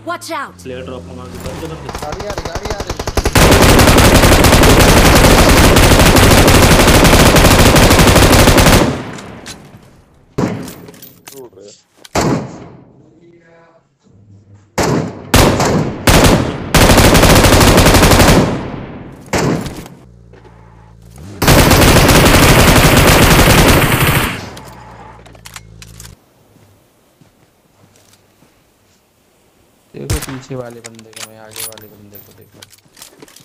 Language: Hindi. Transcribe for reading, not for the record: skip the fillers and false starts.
Watch out! प्लेयर ड्रॉप में मार दो जबरदस्त। गाड़ी आ रही गाड़ी आ रही। उड़ रहे देखो पीछे वाले बंदे को, मैं आगे वाले बंदे को देखो।